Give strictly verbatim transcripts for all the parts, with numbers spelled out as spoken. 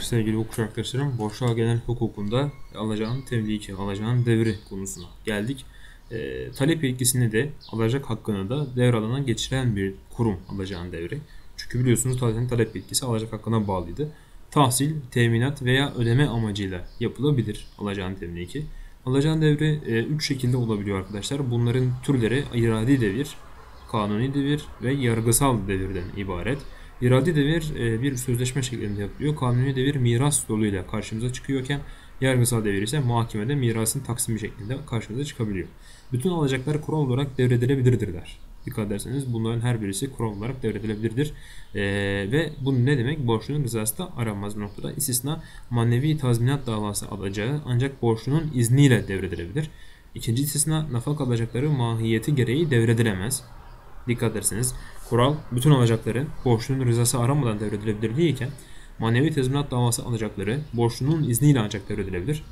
sevgili okul arkadaşlarım. Borçlar genel hukukunda alacağın temliki, alacağın devri konusuna geldik. E, talep yetkisini de alacak hakkını da devralana geçiren bir kurum alacağın devri. Çünkü biliyorsunuz zaten talep yetkisi alacak hakkına bağlıydı. Tahsil, teminat veya ödeme amacıyla yapılabilir alacağın temliki. Alacağın devri üç şekilde olabiliyor arkadaşlar. Bunların türleri iradi devir, kanuni devir ve yargısal devirden ibaret. İradi devir bir sözleşme şeklinde yapılıyor. Kanuni devir miras yoluyla karşımıza çıkıyorken yargısal devir ise mahkemede mirasın taksimi şeklinde karşımıza çıkabiliyor. Bütün alacaklar kural olarak devredilebilirdirler. Dikkat ederseniz bunların her birisi kural olarak devredilebilirdir. Ee, ve bu ne demek? Borçlunun rızası da aranmaz bu noktada. İstisna manevi tazminat davası alacağı ancak borçlunun izniyle devredilebilir. İkinci istisna nafaka alacakları mahiyeti gereği devredilemez. Dikkat ederseniz kural bütün alacakların borçlunun rızası aranmadan devredilebilir değilken manevi tazminat davası alacakları borçlunun izniyle ancak devredilebilir.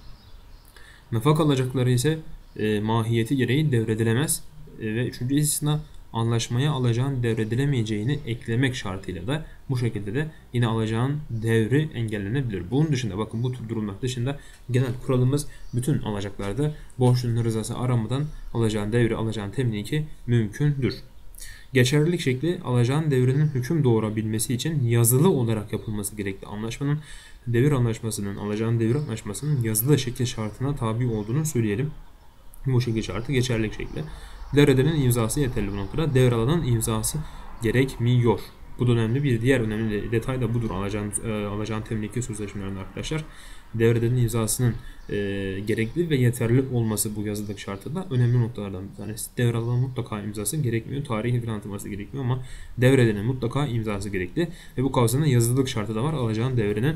Nafaka alacakları ise e, mahiyeti gereği devredilemez. E, ve üçüncü istisna anlaşmaya alacağın devredilemeyeceğini eklemek şartıyla da bu şekilde de yine alacağın devri engellenebilir. Bunun dışında bakın bu tür durumlar dışında genel kuralımız bütün alacaklarda borçlunun rızası aranmadan alacağın devri, alacağın temliki mümkündür. Geçerlilik şekli alacağın devrinin hüküm doğurabilmesi için yazılı olarak yapılması gerekli anlaşmanın devir anlaşmasının, alacağın devir anlaşmasının yazılı şekil şartına tabi olduğunu söyleyelim. Bu şekil şartı geçerlilik şekli. Devredenin imzası yeterli bu noktada. Devralanın imzası gerekmiyor. Bu da önemli bir diğer önemli detay da budur alacağın, e, alacağın temliki sözleşmelerinde arkadaşlar. Devredenin imzasının e, gerekli ve yeterli olması bu yazılık şartında önemli noktalardan bir tanesi. Devralanın mutlaka imzası gerekmiyor. Tarihi falan atılması gerekmiyor ama devredenin mutlaka imzası gerekli. Ve bu kapsamda yazılılık şartı da var. Alacağın devrenin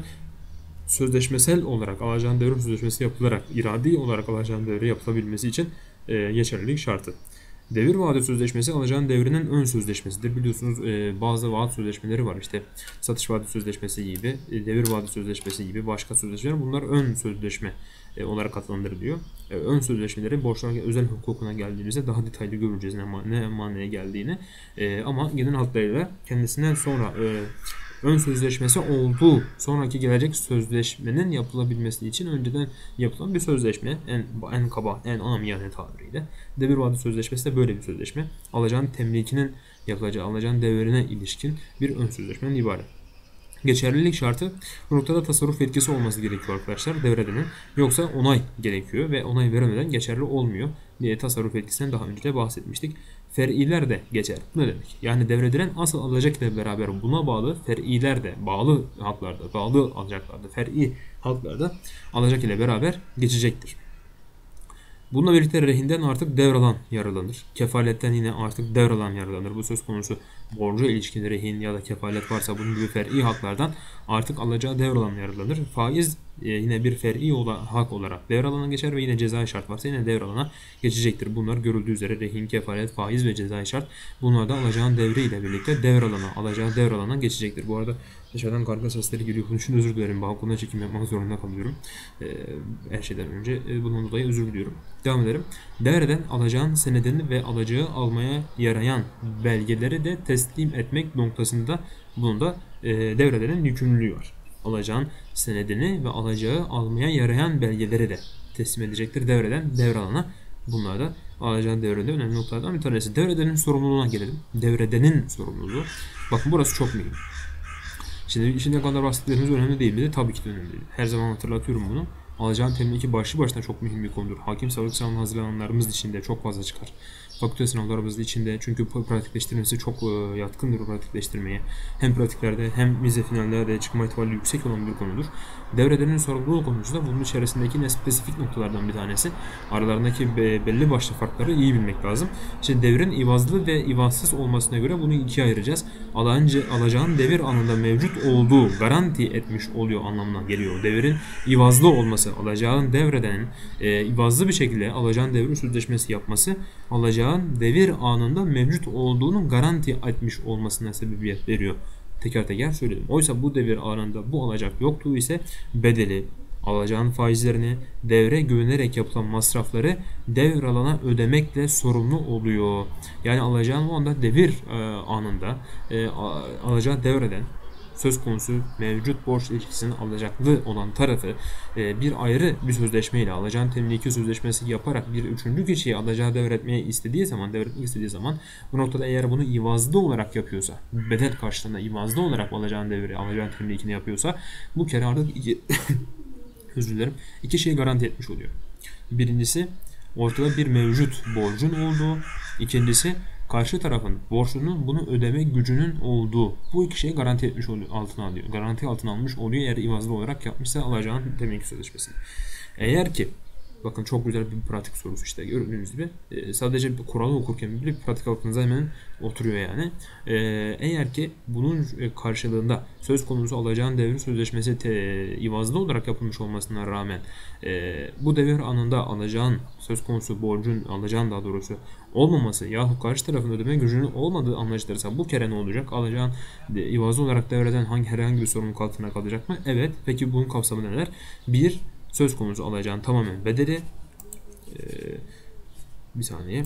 sözleşmesel olarak alacağın devre sözleşmesi yapılarak iradi olarak alacağın devre yapılabilmesi için e, geçerlilik şartı. Devir vaadi sözleşmesi alacağın devrinin ön sözleşmesidir. Biliyorsunuz e, bazı vaat sözleşmeleri var. İşte satış vaadi sözleşmesi gibi, e, devir vaadi sözleşmesi gibi başka sözleşmeler. Bunlar ön sözleşme e, olarak adlandırılıyor. E, ön sözleşmeleri borçlar özel hukukuna geldiğimizde daha detaylı göreceğiz ne, ne manaya geldiğini. E, ama genel hatlarıyla kendisinden sonra e, ön sözleşmesi olduğu sonraki gelecek sözleşmenin yapılabilmesi için önceden yapılan bir sözleşme en, en kaba, en amiyane tabiriyle. Devir vaadi sözleşmesi de böyle bir sözleşme. Alacağın temlikinin yapılacağı, alacağın devrine ilişkin bir ön sözleşmeden ibaret. Geçerlilik şartı bu noktada tasarruf yetkisi olması gerekiyor arkadaşlar devredenin. Yoksa onay gerekiyor ve onay veremeden geçerli olmuyor diye tasarruf yetkisinden daha önce de bahsetmiştik. Fer'iler de geçer. Ne demek? Yani devredilen asıl alacak ile beraber buna bağlı fer'iler de bağlı haklarda, bağlı alacaklarda, fer'i haklarda alacak ile beraber geçecektir. Bununla birlikte rehinden artık devralan yararlanır. Kefaletten yine artık devralan yararlanır. Bu söz konusu borca ilişkin rehin ya da kefalet varsa bunun gibi fer'i haklardan artık alacağı devralan yararlanır. Faiz e, yine bir fer'i hak olarak devralana geçer ve yine cezai şart varsa yine devralana geçecektir. Bunlar görüldüğü üzere rehin, kefalet, faiz ve cezai şart bunlar da alacağın devri ile birlikte devralana, alacağı devralana geçecektir. Bu arada dışarıdan karga sesleri geliyor. Bunun için özür dilerim. Balkonda çekim yapmak zorunda kalıyorum. Ee, her şeyden önce e, bundan dolayı özür diliyorum. Devam edelim. Devreden alacağın senedini ve alacağı almaya yarayan belgeleri de teslim etmek noktasında bunun da e, devredenin yükümlülüğü var. Alacağın senedini ve alacağı almaya yarayan belgeleri de teslim edecektir devreden devralana. Bunlar da alacağın devrede önemli noktalardan bir tanesi. Devredenin sorumluluğuna gelelim. Devredenin sorumluluğu. Bakın burası çok mühim. Şimdi işin ne kadar bahsettiğimiz önemli değil mi? Tabii ki de önemli değil. Her zaman hatırlatıyorum bunu. Alacağın temliki başlı başına çok mühim bir konudur. Hakim savcı sınavına hazırlananlarımız içinde çok fazla çıkar. Fakülte sınavlarımız içinde çünkü pratikleştirmesi çok yatkındır o pratikleştirmeye. Hem pratiklerde hem vize finallerde çıkma ihtimali yüksek olan bir konudur. Devredenin sorumluluğu konusu da bunun içerisindeki ne spesifik noktalardan bir tanesi. Aralarındaki belli başlı farkları iyi bilmek lazım. İşte devrin ivazlı ve ivazsız olmasına göre bunu ikiye ayıracağız. Alancı, alacağın devir anında mevcut olduğu garanti etmiş oluyor anlamına geliyor. Devrin ivazlı olması, alacağın devredenin e, ivazlı bir şekilde alacağın devir sözleşmesi yapması, alacağın devir anında mevcut olduğunu garanti etmiş olmasına sebebiyet veriyor. Teker teker söyledim. Oysa bu devir anında bu alacak yoktu ise bedeli, alacağın faizlerini, devre güvenerek yapılan masrafları devralana ödemekle sorumlu oluyor. Yani alacağın o anda devir e, anında e, alacağı devreden söz konusu mevcut borç ilişkisinin alacaklı olan tarafı e, bir ayrı bir sözleşmeyle alacağın temliki sözleşmesi yaparak bir üçüncü kişiye alacağı devretmeye istediği zaman, devretmek istediği zaman bu noktada eğer bunu ivazlı olarak yapıyorsa, bedel karşılığında ivazlı olarak alacağın devri, alacağın temlikini yapıyorsa bu kere artık iki, özür dilerim, iki şeyi garanti etmiş oluyor. Birincisi ortada bir mevcut borcun olduğu, ikincisi karşı tarafın borçlunun bunu ödeme gücünün olduğu, bu iki şeyi garanti etmiş oluyor, altına alıyor. Garanti altına almış oluyor eğer ivazlı olarak yapmışsa alacağın temlik sözleşmesini. Eğer ki bakın çok güzel bir pratik sorusu işte gördüğünüz gibi e, sadece bir kuralı okurken bile pratik aklınıza hemen oturuyor yani. E, eğer ki bunun karşılığında söz konusu alacağın devir sözleşmesi te, ivazlı olarak yapılmış olmasına rağmen e, bu devir anında alacağın söz konusu borcun alacağın daha doğrusu olmaması yahut karşı tarafın ödeme gücünün olmadığı anlaşılırsa bu kere ne olacak? Alacağın de, ivazlı olarak devreden hangi herhangi bir sorumluluk altına kalacak mı? Evet. Peki bunun kapsamı neler? Bir, söz konusu alacağın tamamen bedeli ee, bir saniye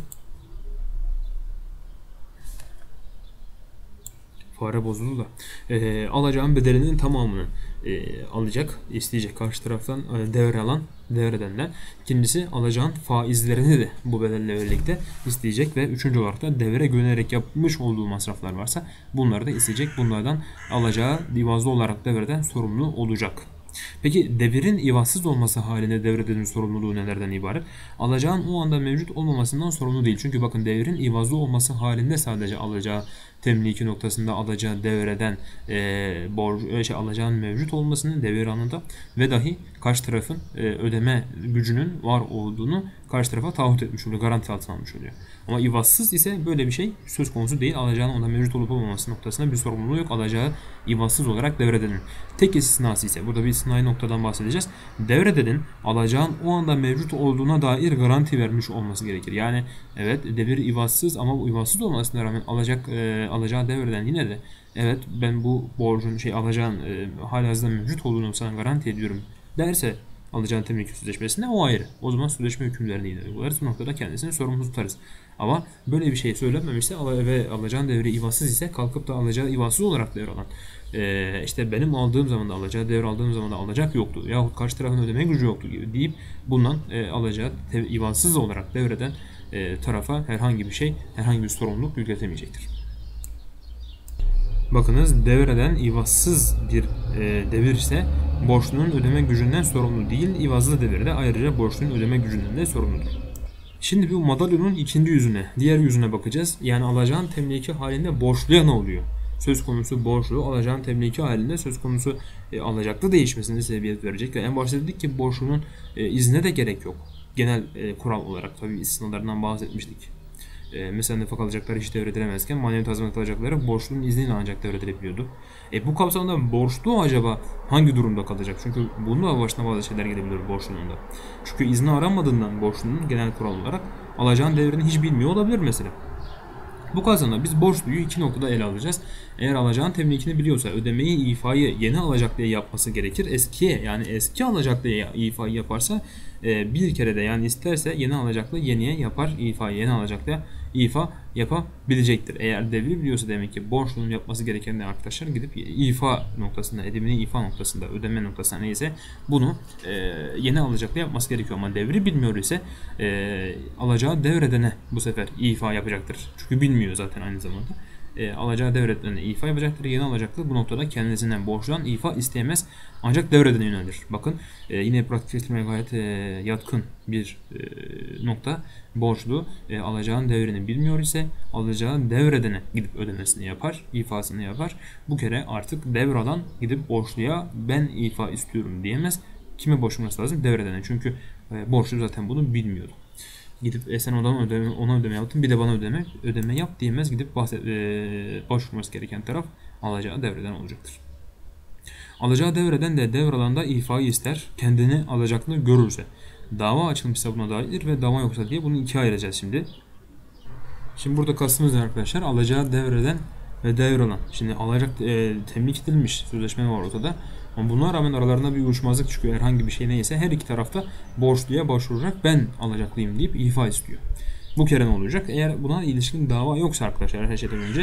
fare bozuldu da ee, alacağın bedelinin tamamını e, alacak, isteyecek karşı taraftan e, devre alan devredenler. İkincisi alacağın faizlerini de bu bedelle birlikte isteyecek ve üçüncü olarak da devre güvenerek yapmış olduğu masraflar varsa bunları da isteyecek. Bunlardan alacağı ivazlı olarak devreden sorumlu olacak. Peki devirin ivazsız olması halinde devredenin sorumluluğu nelerden ibaret? Alacağın o anda mevcut olmamasından sorumlu değil. Çünkü bakın devirin ivazlı olması halinde sadece alacağı temliki noktasında alacağı devreden e, borcu, şey, alacağın mevcut olmasını devir anında ve dahi karşı tarafın e, ödeme gücünün var olduğunu karşı tarafa taahhüt etmiş oluyor, garanti altına almış oluyor. Ama ivazsız ise böyle bir şey söz konusu değil. Alacağın onda mevcut olup olmaması noktasında bir sorumluluğu yok. Alacağı ivazsız olarak devredenin. Tek istisnası ise burada bir istisnai noktadan bahsedeceğiz. Devredenin alacağın o anda mevcut olduğuna dair garanti vermiş olması gerekir. Yani evet devir ivazsız ama bu ivazsız olmasına rağmen alacak e, alacağı devreden yine de evet ben bu borcun şey alacağın e, halihazırda mevcut olduğunu sana garanti ediyorum derse alacağın temlik sözleşmesinde o ayrı. O zaman sözleşme hükümlerini yine uygularız. Bu noktada kendisini sorumlu tutarız. Ama böyle bir şey söylenmemişse ve alacağın devre ivazsız ise kalkıp da alacağı ivazsız olarak devralan ee, işte benim aldığım zaman da alacağı devre aldığım zaman da alacak yoktu yahut karşı tarafın ödeme gücü yoktu gibi deyip bundan e, alacağı ivazsız olarak devreden e, tarafa herhangi bir şey herhangi bir sorumluluk yükletemeyecektir. Bakınız devreden ivazsız bir e, devir ise borçlunun ödeme gücünden sorumlu değil, ivazlı devirde ayrıca borçlunun ödeme gücünden de sorumludur. Şimdi bu madalyonun ikinci yüzüne, diğer yüzüne bakacağız. Yani alacağın temliki halinde borçluya ne oluyor? Söz konusu borçlu alacağın temliki halinde söz konusu e, alacaklı değişmesine sebebiyet verecek. Ve en başta dedik ki borçlunun e, iznine de gerek yok. Genel e, kural olarak tabii istisnalarından bahsetmiştik. E, mesela nefak alacakları hiç devredilemezken manevi tazminat alacakları borçlunun izniyle ancak devredilebiliyordu. E, bu kapsamda borçlu acaba hangi durumda kalacak? Çünkü bununla başına bazı şeyler gelebiliyor borçlunun da. Çünkü izni aranmadığından borçlunun genel kural olarak alacağın devrini hiç bilmiyor olabilir mesela. Bu kapsamda biz borçluyu iki noktada ele alacağız. Eğer alacağın temlikini biliyorsa ödemeyi ifayı yeni alacaklıya yapması gerekir. Eskiye yani eski alacaklıya ifayı yaparsa bir kere de yani isterse yeni alacaklı yeniye yapar ifayı yeni alacaklıya ifa yapabilecektir. Eğer devri biliyorsa demek ki borçlunun yapması gereken de arkadaşlar gidip ifa noktasında, edimini ifa noktasında, ödeme noktasında neyse bunu e, yeni alacaklı yapması gerekiyor. Ama devri bilmiyor ise e, alacağı devredene bu sefer ifa yapacaktır. Çünkü bilmiyor zaten aynı zamanda. E, alacağı devredene ifa yapacaktır. Yeni alacaklı bu noktada kendisinden borçludan ifa isteyemez. Ancak devredene yönelir. Bakın e, yine pratikleştirmeye gayet e, yatkın bir e, nokta. Borçlu e, alacağın devrini bilmiyor ise alacağı devredene gidip ödemesini yapar, ifasını yapar. Bu kere artık devralan gidip borçluya ben ifa istiyorum diyemez. Kime borçlanması lazım? Devredene. Çünkü e, borçlu zaten bunu bilmiyordu. Gidip e, sen ona ödeme, ona ödeme yaptın bir de bana ödeme ödeme yap diyemez. Gidip bahset, e, başvurması gereken taraf alacağı devreden olacaktır. Alacağı devreden de devralanda ifayı ister. Kendini alacaklı görürse. Dava açılmışsa buna dair ve dava yoksa diye bunu ikiye ayıracağız şimdi. Şimdi burada kastımız ne arkadaşlar? Alacağı devreden ve devralan. Şimdi alacak e, temlik edilmiş sözleşme var ortada. Ama buna rağmen aralarında bir uyuşmazlık çıkıyor. Herhangi bir şey neyse her iki tarafta borçluya başvuracak ben alacaklıyım deyip ifa istiyor. Bu kere ne olacak? Eğer buna ilişkin dava yoksa arkadaşlar her şeyden önce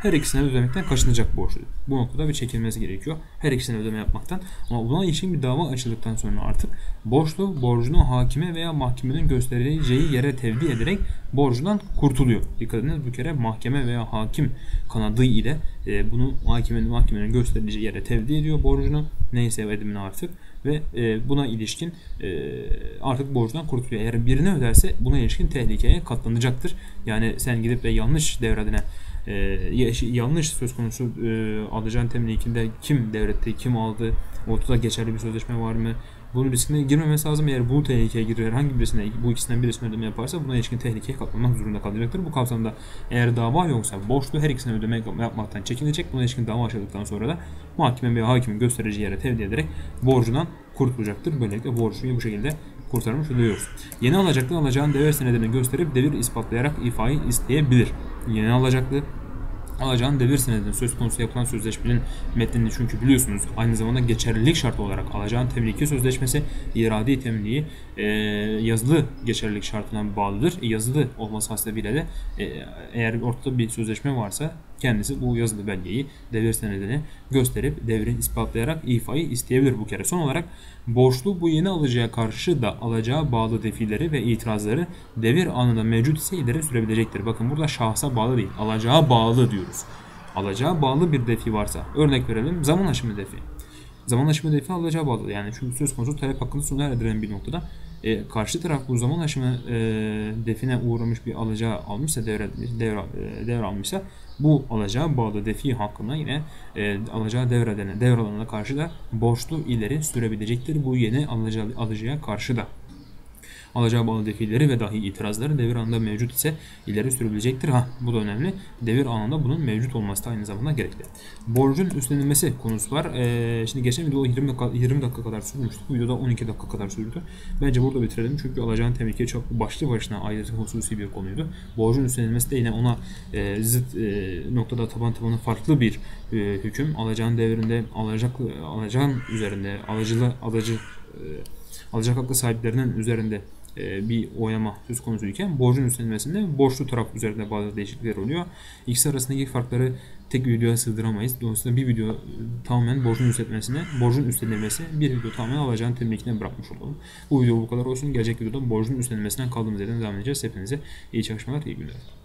her ikisine ödemekten kaçınacak borçlu. Bu noktada bir çekilmesi gerekiyor. Her ikisine ödeme yapmaktan. Ama buna ilişkin bir dava açıldıktan sonra artık borçlu borcunu hakime veya mahkemenin göstereceği yere tevdi ederek borcundan kurtuluyor. Dikkat ediniz, bu kere mahkeme veya hakim kanadı ile e, bunu hakimenin mahkemenin göstereceği yere tevdi ediyor borcunu. Neyse ödemini artık ve e, buna ilişkin e, artık borcundan kurtuluyor. Eğer birine öderse buna ilişkin tehlikeye katlanacaktır. Yani sen gidip de yanlış devredine e, yanlış söz konusu e, alacağın temlikinde kim devretti, kim aldı, ortada geçerli bir sözleşme var mı? Bunun riskine girmemesi lazım. Eğer bu tehlikeye girer, herhangi birisine, bu ikisinden birisine ödeme yaparsa buna ilişkin tehlikeye katlanmak zorunda kalacaktır. Bu kapsamda eğer dava yoksa borçlu her ikisine ödeme yapmaktan çekinecek. Buna ilişkin dava açıldıktan sonra da mahkeme veya hakimin göstereceği yere tevdi ederek borcundan kurtulacaktır. Böylelikle borçluyu bu şekilde kurtarmış oluyoruz. Yeni alacaklı alacağın devir senedini gösterip devir ispatlayarak ifayı isteyebilir. Yeni alacaklı alacağın devir senedinin söz konusu yapılan sözleşmenin metnini, çünkü biliyorsunuz aynı zamanda geçerlilik şartı olarak alacağın temliki sözleşmesi iradi temliği e, yazılı geçerlilik şartına bağlıdır. E, yazılı olması hasebiyle de e, eğer ortada bir sözleşme varsa kendisi bu yazılı belgeyi, devir senedini gösterip devrin ispatlayarak ifayı isteyebilir bu kere. Son olarak borçlu bu yeni alıcıya karşı da alacağı bağlı defileri ve itirazları devir anında mevcut ise ileri sürebilecektir. Bakın burada şahsa bağlı değil, alacağı bağlı diyoruz. Alacağı bağlı bir defi varsa, örnek verelim, zaman aşımı defi. Zaman aşımı defi alacağı bağlı. Yani çünkü söz konusu talep hakkını sona erdiren bir noktada e, karşı taraf bu zaman aşımı e, define uğramış bir alacağı almışsa, devre, devre, e, devre almışsa bu alacağı bağlı defi hakkında yine e, alacağı devredene, devralanana karşı da borçlu ileri sürebilecektir. Bu yeni alacağı, alıcıya karşı da alacağı bağlı defileri ve dahi itirazları devir anında mevcut ise ileri sürebilecektir. Ha, bu da önemli. Devir anında bunun mevcut olması da aynı zamanda gerekli. Borcun üstlenilmesi konusu var. Ee, şimdi geçen video yirmi dakika, yirmi dakika kadar sürmüştü. Bu videoda on iki dakika kadar sürdü. Bence burada bitirelim. Çünkü alacağın temliki çok başlı başına ayrı hususi bir konuydu. Borcun üstlenilmesi de yine ona e, zıt e, noktada taban tabana farklı bir e, hüküm. Alacağın devrinde alacak alacağın üzerinde alıcılı alıcı e, alacak haklı sahiplerinin üzerinde bir oynama söz konusuyken borcun üstlenilmesinde borçlu taraf üzerinde bazı değişiklikler oluyor. İkisi arasındaki farkları tek bir videoya sığdıramayız. Dolayısıyla bir video tamamen borcun üstlenilmesine, borcun üstlenilmesi, bir video tamamen alacağın temlikine bırakmış olalım. Bu video bu kadar olsun. Gelecek videoda borcun üstlenilmesinden kaldığımız yerden devam edeceğiz. Hepinize iyi çalışmalar, iyi günler.